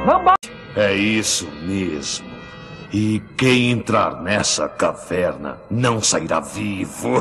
É isso mesmo. E quem entrar nessa caverna não sairá vivo.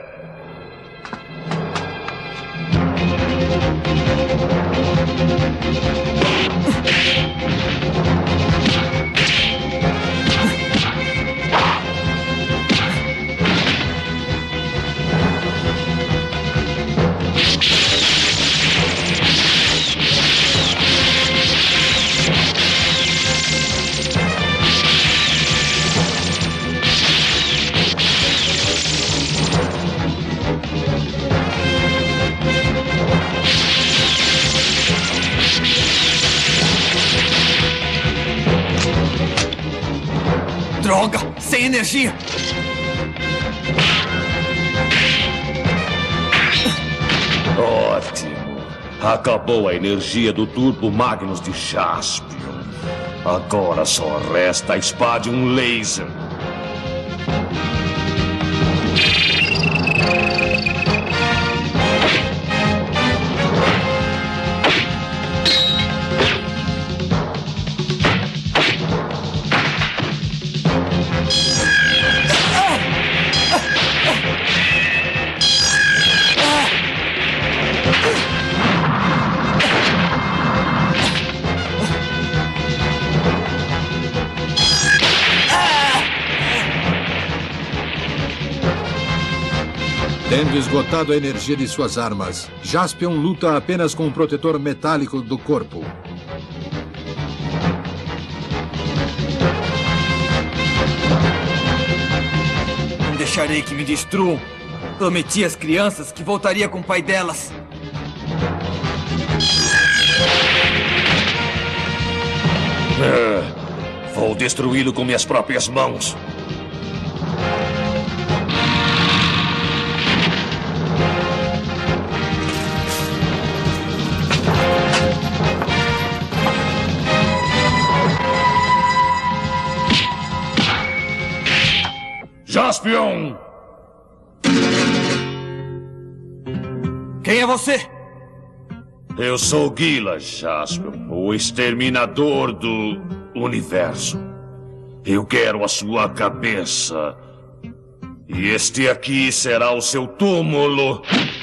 Droga! Sem energia! Ótimo. Acabou a energia do Turbo Magnus de Jaspion. Agora só resta a Spadium Laser. Tendo esgotado a energia de suas armas, Jaspion luta apenas com o protetor metálico do corpo. Não deixarei que me destruam. Prometi às crianças que voltaria com o pai delas. Vou destruí-lo com minhas próprias mãos. Jaspion! Quem é você? Eu sou Gila Jaspion, o exterminador do universo. Eu quero a sua cabeça. E este aqui será o seu túmulo.